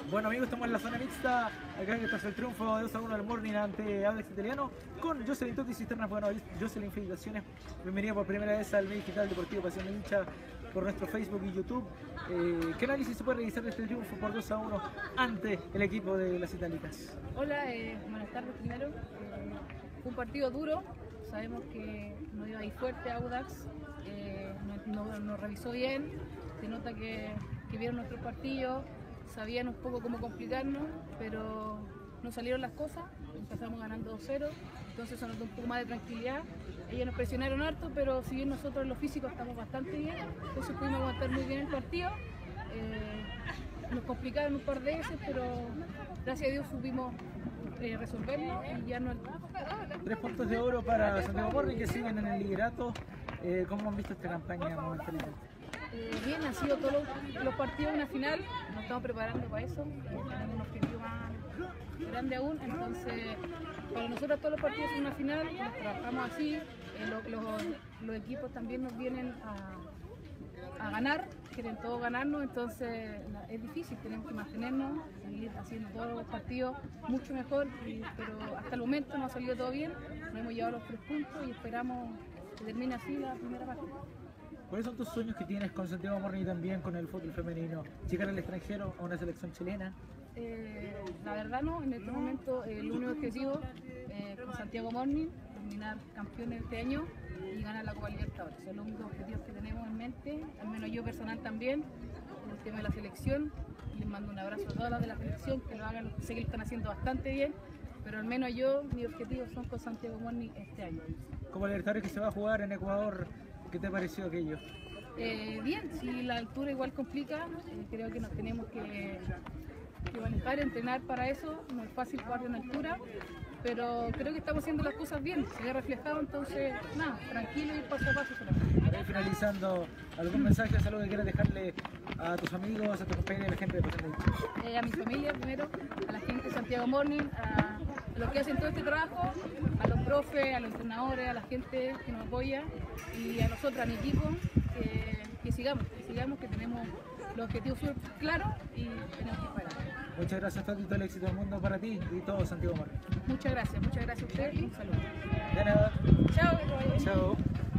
Bueno amigos, estamos en la zona mixta, acá tras el triunfo de 2-1 del Morning ante Audax Italiano, con Jocelyn Totti Cisternas. Bueno, Jocelyn, felicitaciones, bienvenida por primera vez al medio digital deportivo Pasión de Hincha por nuestro Facebook y YouTube. ¿Qué análisis se puede realizar de este triunfo por 2-1 ante el equipo de las Itálicas? Hola, buenas tardes primero. Fue un partido duro, sabemos que nos iba a ir fuerte Audax, nos revisó bien, se nota que vieron nuestro partido, sabían un poco cómo complicarnos, pero no salieron las cosas, empezamos ganando 2-0, entonces eso nos dio un poco más de tranquilidad. Ellos nos presionaron harto, pero si bien nosotros en lo físico estamos bastante bien, entonces pudimos aguantar muy bien el partido. Nos complicaron un par de veces, pero gracias a Dios supimos resolverlo y ya no. 3 puntos de oro para Santiago Morning, que siguen en el liderato. ¿Cómo han visto esta campaña momentáneamente? Bien, han sido todos los partidos una final, nos estamos preparando para eso, tenemos un objetivo más grande aún, entonces para nosotros todos los partidos son una final, nos trabajamos así, los equipos también nos vienen a ganar, quieren todos ganarnos, entonces es difícil, tenemos que mantenernos, seguir haciendo todos los partidos mucho mejor, pero hasta el momento nos ha salido todo bien, nos hemos llevado los 3 puntos y esperamos que termine así la primera parte. ¿Cuáles son tus sueños que tienes con Santiago Morning y también con el fútbol femenino? ¿Llegar al extranjero a una selección chilena? La verdad no, en este momento el único objetivo con Santiago Morning, terminar campeones este año y ganar la Copa Libertadores. Son los únicos objetivos que tenemos en mente, al menos yo personal también, el tema de la selección. Les mando un abrazo a todas las de la selección, que lo hagan, sé que lo están haciendo bastante bien, pero al menos yo, mis objetivos son con Santiago Morning este año. Como Libertadores que se va a jugar en Ecuador, ¿qué te pareció aquello? Bien, si la altura igual complica, creo que nos tenemos que manejar, entrenar para eso, no es fácil jugar en altura, pero creo que estamos haciendo las cosas bien, se ve reflejado, entonces nada, tranquilo y paso a paso. Finalizando, ¿algún mensaje, algo que quieras dejarle a tus amigos, a tus compañeros, a la gente de Pasión de Hincha? A mi familia primero, a la gente de Santiago Morning, a los que hacen todo este trabajo, a los profes, a los entrenadores, a la gente que nos apoya y a nosotros, a mi equipo, que sigamos, que tenemos los objetivos súper claros y tenemos que parar. Muchas gracias, Toti, todo el éxito del mundo para ti y todo Santiago Morning. Muchas gracias a usted y un saludo. De nada. Chao. Chao.